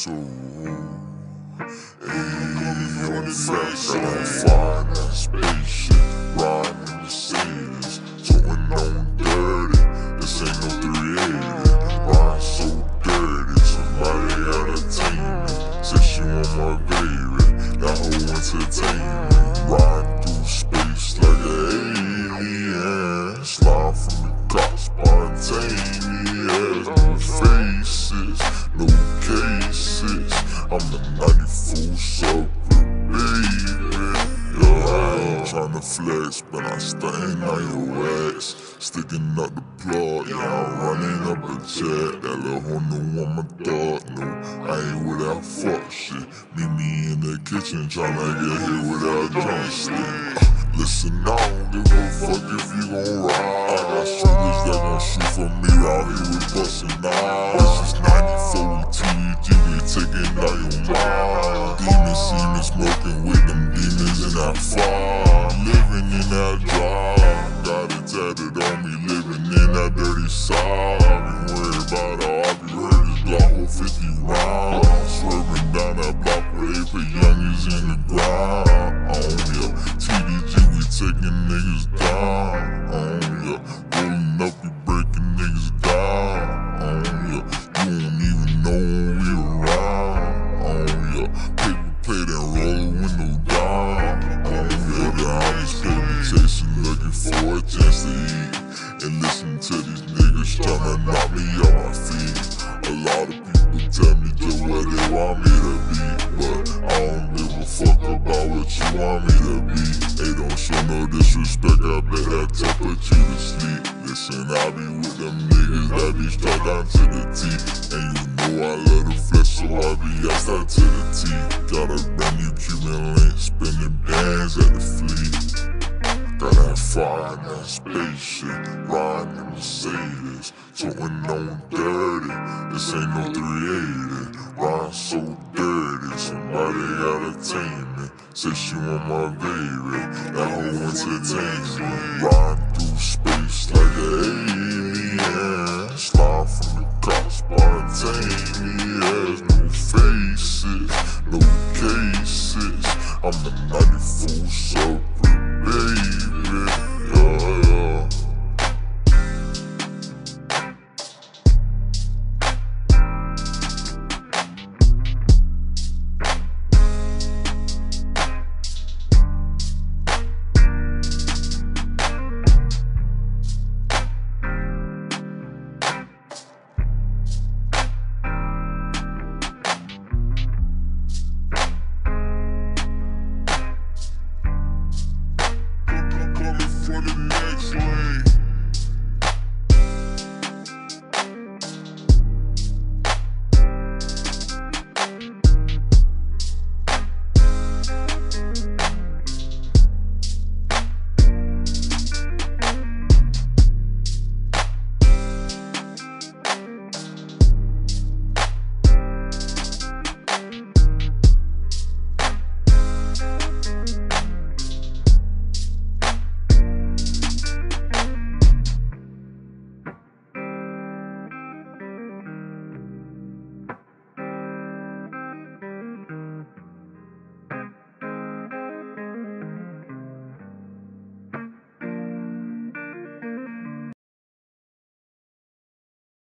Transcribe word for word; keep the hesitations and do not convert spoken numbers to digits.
so ayy, on the face, I'm flying that spaceship, riding in Mercedes, towing on dirty, this ain't no three eighty, riding so dirty, somebody gotta tame me, say she want my baby, that whole entertainment, riding through space like an alien, slide from the clock, spontaneous, no faces, no cases, I'm the ninety-four sucker, baby. Yo, I ain't tryna flex, but I'm stunting on your ass, sticking up the plug, yeah, I'm running up a jet. That little hoe know I'm a dog, no, I ain't with that fuck shit. Meet me in the kitchen, tryna get hit without drumstick. Uh, listen, I don't give a fuck if you gon' ride. I got shooters that gon' shoot for me, round here with bustin' out. This is ninety-four T G, we taking out your mind. Demons see me smoking with them demons in that fire. Living in that drive, got it tatted on me, living in that dirty side. I be worried about all, I be heard this block hold fifty rounds. Swerving down that block where they put youngins in the ground. On ya, T D G, we taking niggas down. On ya, rolling up, we breaking niggas down. On ya, you don't even know when we around. On ya, paper plate and roll the window down. On ya, the homies baby chasing, looking for a chance to eat. And listen to these niggas tryna knock me off my feet. A lot of people tell me just what they want me to be, but I don't give a fuck about what you want me to be. They don't show no disrespect, I bet that to put you to sleep. Listen, I be with them niggas that be strapped down to the T. And you know I love the flesh, so I be asked out to the T. Got a brand new Cuban link, spinning bands at the fleet. Got that fire in that spaceship, riding in Mercedes, towing on dirty, this ain't no three eighty, riding so dirty, somebody gotta tame me, say she want my baby, that whole entertainment, riding through space like an alien, slide from the clock, spontaneous, no faces, no cases, I'm the ninety-four sucker.